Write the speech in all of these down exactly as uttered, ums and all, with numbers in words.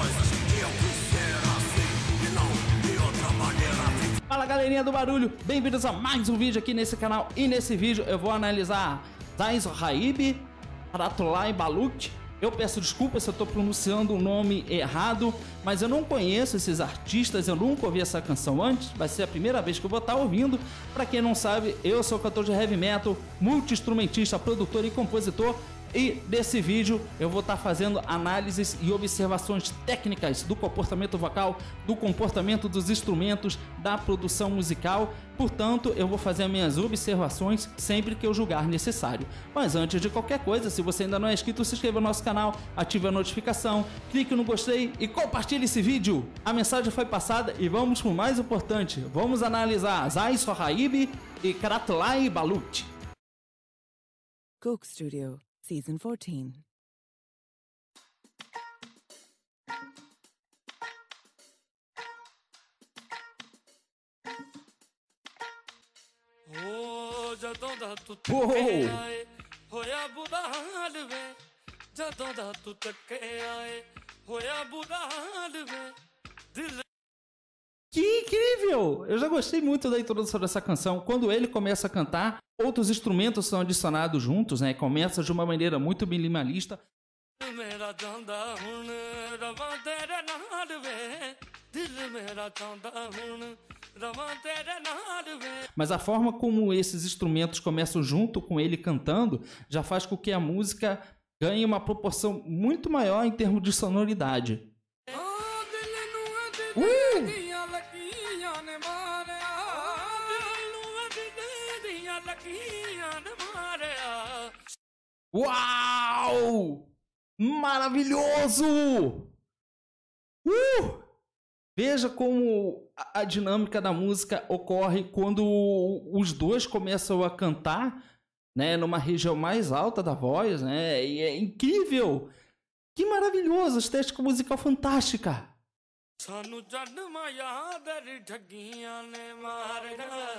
Fala galerinha do barulho, bem-vindos a mais um vídeo aqui nesse canal. E nesse vídeo eu vou analisar Zai Sohaib, Karatolai Balut. Eu peço desculpa se eu estou pronunciando o nome errado, mas eu não conheço esses artistas, eu nunca ouvi essa canção antes, vai ser a primeira vez que eu vou estar ouvindo. Para quem não sabe, eu sou cantor de heavy metal, multi-instrumentista, produtor e compositor. E nesse vídeo eu vou estar fazendo análises e observações técnicas do comportamento vocal, do comportamento dos instrumentos, da produção musical. Portanto, eu vou fazer as minhas observações sempre que eu julgar necessário. Mas antes de qualquer coisa, se você ainda não é inscrito, se inscreva no nosso canal, ative a notificação, clique no gostei e compartilhe esse vídeo. A mensagem foi passada e vamos para o mais importante. Vamos analisar Zai Sohaib e Karatolai Balut. Coke Studio Season fourteen. Oh, ਜਦੋਂ ਦਾ ਤੂੰ Uou! ਤੱਕੇ ਆਏ ਹੋਇਆ ਬੁਰਾ ਹਾਲ ਵੇ ਜਦੋਂ ਦਾ ਤੂੰ ਤੱਕੇ ਆਏ ਹੋਇਆ ਬੁਰਾ ਹਾਲ ਵੇ ਦਿਲ Que incrível! Eu já gostei muito da introdução dessa canção. Quando ele começa a cantar, outros instrumentos são adicionados juntos, né? Começa de uma maneira muito minimalista. ਮੇਰਾ ਜਾਂਦਾ ਹੁਣ ਰਵਾਂ ਤੇਰੇ ਨਾਲ ਵੇ ਦਿਲ ਮੇਰਾ ਚਾਹੁੰਦਾ ਹੁਣ ਰਵਾਂ ਤੇਰੇ ਨਾਲ ਵੇ. Mas a forma como esses instrumentos começam junto com ele cantando já faz com que a música ganhe uma proporção muito maior em termos de sonoridade. Uh! Uau! Maravilhoso! Uh! Veja como a, a dinâmica da música ocorre quando os dois começam a cantar, né, numa região mais alta da voz, né? E é incrível! Que maravilhoso! Estética musical fantástica! ਸਾਨੂੰ ਜਨਮਾਂ ਯਾਦ ਰੀ ਠੱਗੀਆਂ ਨੇ ਮਾਰਿਆ.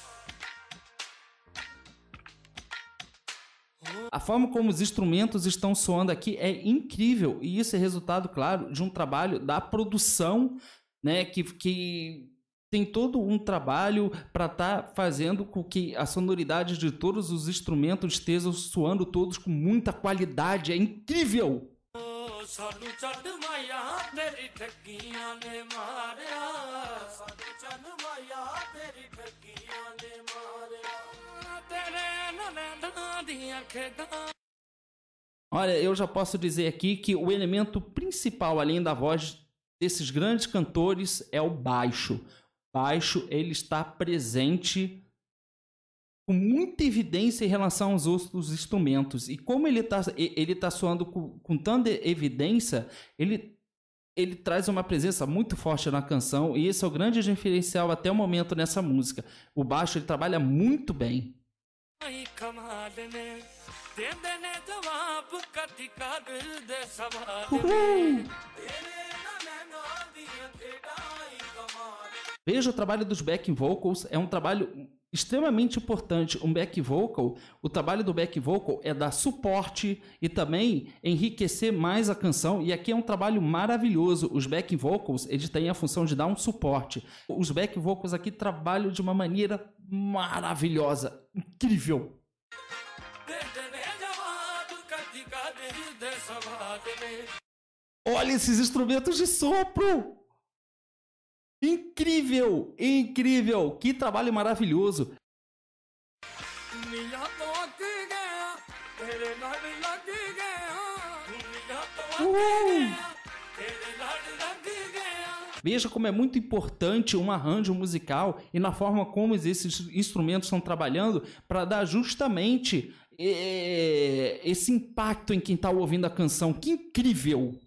A forma como os instrumentos estão soando aqui é incrível, e isso é resultado, claro, de um trabalho da produção, né, que, que tem todo um trabalho para estar fazendo com que a sonoridade de todos os instrumentos estejam soando todos com muita qualidade. É incrível! ਸਾਨੂੰ ਜਨਮਾਂ ਯਾਦ ਰੀ ਠੱਗੀਆਂ ਨੇ ਮਾਰਿਆ. ਸਾਨੂੰ ਜਨਮਾਂ ਯਾਦ ਰੀ ਠੱਗੀਆਂ ਨੇ ਮਾਰਿਆ. ਤੇਰੇ ਨੈਣਾਂ ਦੀਆਂ ਖੇਡਾਂ. Olha, eu já posso dizer aqui que o elemento principal, além da voz desses grandes cantores, é o baixo. O baixo, ele está presente com muita evidência em relação aos outros instrumentos. E como ele está ele tá soando com, com tanta evidência, ele, ele traz uma presença muito forte na canção, e esse é o grande diferencial até o momento nessa música. O baixo, ele trabalha muito bem. Uhul! Veja o trabalho dos back vocals, é um trabalho extremamente importante. Um back vocal, o trabalho do back vocal é dar suporte e também enriquecer mais a canção, e aqui é um trabalho maravilhoso. Os back vocals, eles têm a função de dar um suporte. Os back vocals aqui trabalham de uma maneira maravilhosa, incrível. Olha esses instrumentos de sopro! Incrível! Incrível! Que trabalho maravilhoso! Uh! Veja como é muito importante um arranjo musical e na forma como esses instrumentos estão trabalhando para dar justamente é, esse impacto em quem está ouvindo a canção. Que incrível!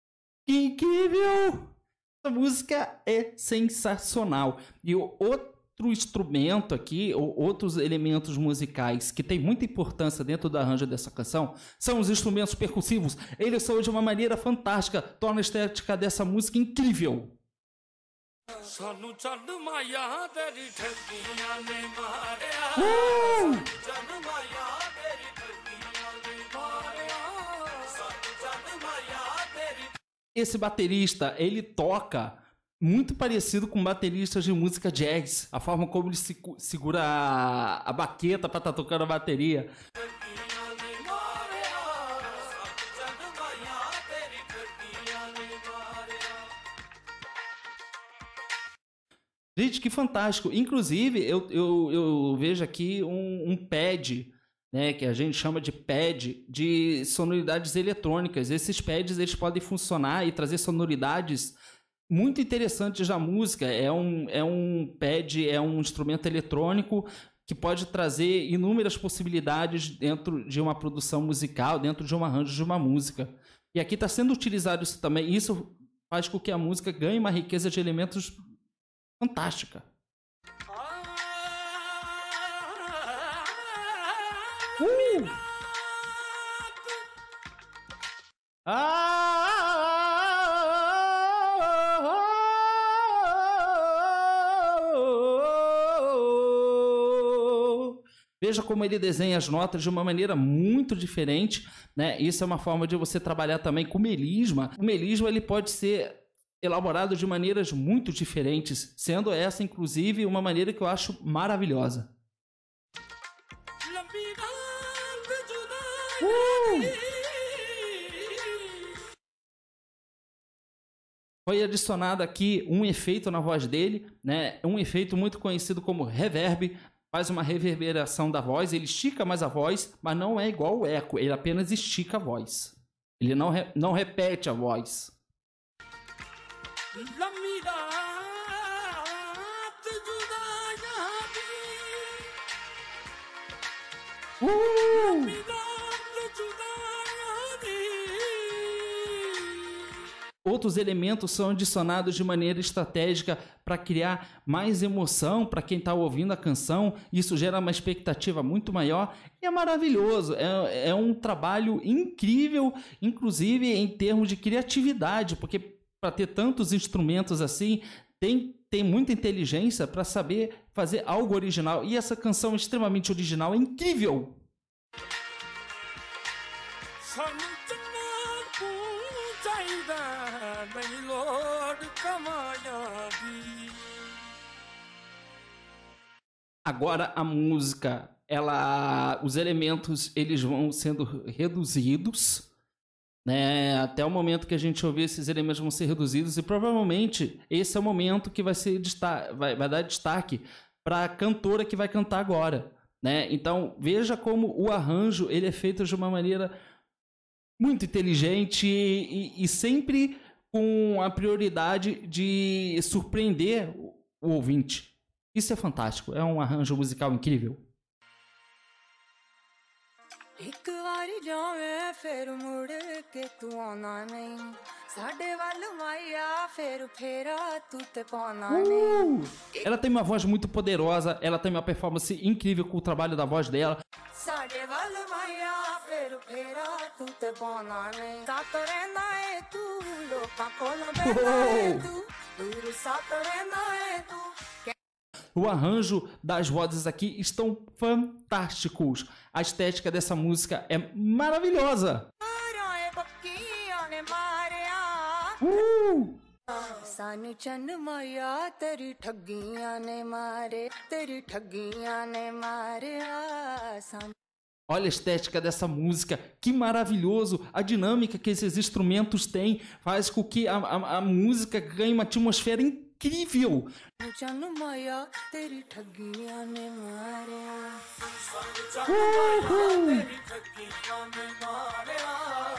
Que incrível! Essa música é sensacional. E o, o outro instrumento aqui, ou outros elementos musicais que tem muita importância dentro do arranjo dessa canção, são os instrumentos percussivos. Eles são de uma maneira fantástica, torna a estética dessa música incrível. ਸਾਨੂੰ ਚੰਨ ਮਾਇਆ ਤੇਰੀ ਠੱਗੀਆਂ ਨੇ ਮਾਰਿਆ Uh! ਚੰਨ ਮਾਇਆ ਤੇਰੀ ਠੱਗੀਆਂ ਨੇ ਮਾਰਿਆ ਸਾਨੂੰ ਚੰਨ ਮਾਇਆ ਤੇਰੀ Esse baterista, ele toca muito parecido com bateristas de música jazz. A forma como ele se- segura a, a baqueta para estar tocando a bateria. ਠੱਗੀਆਂ ਨੇ ਮਾਰਿਆ ਸਾਨੂੰ ਚੰਨ ਮਾਇਆ ਤੇਰੀ ਠੱਗੀਆਂ ਨੇ ਮਾਰਿਆ Gente, que fantástico. Inclusive, eu, eu, eu vejo aqui um, um pad, né, que a gente chama de pad de sonoridades eletrônicas. Esses pads eles podem funcionar e trazer sonoridades muito interessantes da música. É um, é um pad, é um instrumento eletrônico que pode trazer inúmeras possibilidades dentro de uma produção musical, dentro de um arranjo de uma música. E aqui está sendo utilizado isso também. Isso faz com que a música ganhe uma riqueza de elementos fantástica. Uh! Veja como ele desenha as notas de uma maneira muito diferente, né? Isso é uma forma de você trabalhar também com melisma. O melisma ele pode ser elaborado de maneiras muito diferentes, sendo essa, inclusive, uma maneira que eu acho maravilhosa. ਲੰਬੀ ਰਾਤ ਜੁਦਾਈ Foi adicionado aqui um efeito na voz dele, né? Um efeito muito conhecido como reverb, faz uma reverberação da voz, ele estica mais a voz, mas não é igual o eco, ele apenas estica a voz. Ele não, re- não repete a voz. ਲੰਮੀ ਰਾਤ ਜੁਦਾਈਆਂ ਦੀ Uh! ਲੰਮੀ ਰਾਤ ਜੁਦਾਈਆਂ ਦੀ Outros elementos são adicionados de maneira estratégica para criar mais emoção para quem está ouvindo a canção. Isso gera uma expectativa muito maior e é maravilhoso. É, é um trabalho incrível, inclusive em termos de criatividade, porque para ter tantos instrumentos assim, tem, tem muita inteligência para saber fazer algo original. E essa canção é extremamente original, é incrível. ਸਾਨੂੰ ਚੰਨਾ ਤੂੰ ਚਾਹੀਦਾ ਨਹੀਂ ਲੋੜ ਕਮਾਇਆ ਦੀ Agora a música, ela, os elementos eles vão sendo reduzidos, né? Até o momento que a gente ouvir, esses elementos vão ser reduzidos e provavelmente esse é o momento que vai ser desta- vai, vai dar destaque para a cantora que vai cantar agora, né? Então veja como o arranjo ele é feito de uma maneira muito inteligente e, e sempre com a prioridade de surpreender o, o ouvinte. Isso é fantástico, é um arranjo musical incrível. ਇੱਕ ਵਾਰੀ ਜਾਵੇਂ ਫਿਰ ਮੁੜ ਕੇ ਤੂੰ ਆਉਣਾ ਨਹੀਂ ਸਾਡੇ ਵੱਲ ਮਾਇਆ ਫਿਰ ਫੇਰਾ ਤੂੰ ਤੇ ਪਾਉਣਾ ਨਹੀਂ Uh! Ela tem uma voz muito poderosa, ela tem uma performance incrível com o trabalho da voz dela. ਸਾਡੇ ਵੱਲ ਮਾਇਆ ਫਿਰ ਫੇਰਾ ਤੂੰ ਤੇ ਪਾਉਣਾ ਨਹੀਂ ਸਾਥ ਰਹਿਣਾ ਏ ਤੂੰ ਲੋਕਾਂ ਕੋਲ ਬੈਠਾ ਏ ਤੂੰ ਦੂਰ ਸਾਥ ਰਹਿਣਾ ਏ ਤੂੰ O arranjo das vozes aqui estão fantásticos. A estética dessa música é maravilhosa. ਮਾਰਿਆ ਏ ਬੱਕੀਆਂ ਨੇ ਮਾਰਿਆ Uh! ਸਾਨੂੰ ਚੰਨ ਮਾਇਆ ਤੇਰੀ ਠੱਗੀਆਂ ਨੇ ਮਾਰੇ ਤੇਰੀ ਠੱਗੀਆਂ ਨੇ ਮਾਰਿਆ ਸਾਨੂੰ Olha a estética dessa música, que maravilhoso! A dinâmica que esses instrumentos têm faz com que a, a, a música ganhe uma atmosfera incrível. ਚੰਨ ਮਾਇਆ ਤੇਰੀ ਠੱਗੀਆਂ ਨੇ ਮਾਰਿਆ Uhul! ਠੱਗੀਆਂ ਨੇ ਮਾਰਿਆ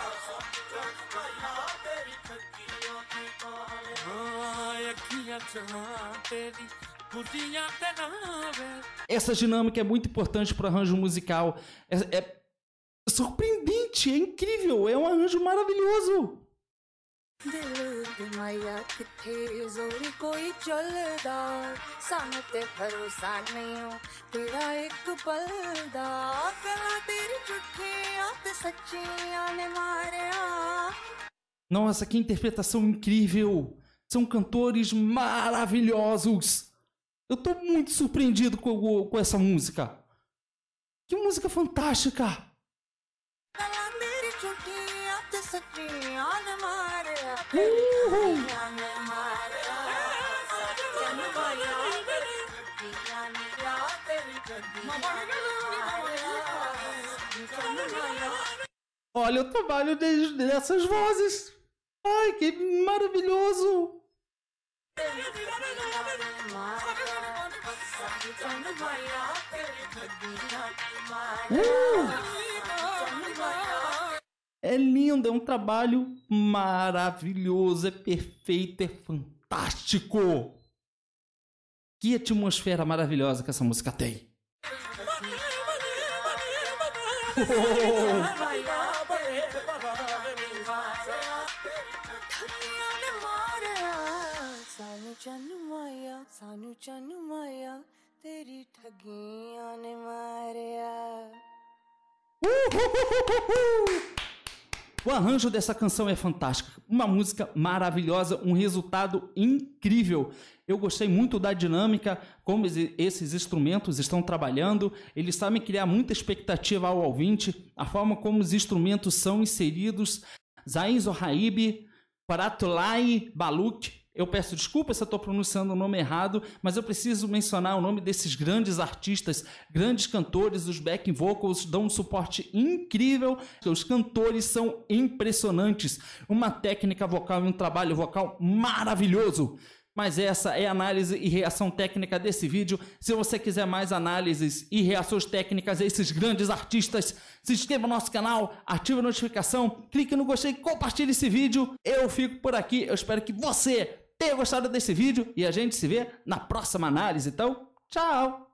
ਤੇਰੀ ਠੱਗੀਆਂ ਨੇ ਮਾਰਿਆ ਅੱਖੀਆਂ ਚੋਂ ਤੇਰੀ ਬੁੱਧੀਆਂ ਤੇ ਨਾ ਵੇ Essa dinâmica é muito importante para o arranjo musical. É, é surpreendente, é incrível, é um arranjo maravilhoso. दिल दी माया किथे जोर कोई चलदा सानू ते भरोसा नहीं हो तेरा एक पल दा गला तेरी झूठियां ते सच्चियां ने Maria. Nossa, que interpretação incrível! São cantores maravilhosos! Eu tô muito surpreendido com, com essa música. Que música fantástica! Uhul. Olha o trabalho de, dessas vozes. Ai, que maravilhoso! Uh! É lindo, é um trabalho maravilhoso, é perfeito, é fantástico. Que atmosfera maravilhosa que essa música tem. Oh! O arranjo dessa canção é fantástico, uma música maravilhosa, um resultado incrível. Eu gostei muito da dinâmica, como esses instrumentos estão trabalhando. Eles sabem criar muita expectativa ao ouvinte, a forma como os instrumentos são inseridos. Zain Zohaib, Paratolai Baluch. Eu peço desculpa se eu estou pronunciando o nome errado, mas eu preciso mencionar o nome desses grandes artistas, grandes cantores. Os backing vocals dão um suporte incrível. Os cantores são impressionantes. Uma técnica vocal e um trabalho vocal maravilhoso. Mas essa é a análise e reação técnica desse vídeo. Se você quiser mais análises e reações técnicas a esses grandes artistas, se inscreva no nosso canal, ative a notificação, clique no gostei e compartilhe esse vídeo. Eu fico por aqui. Eu espero que você tenha gostado desse vídeo e a gente se vê na próxima análise. Então, tchau!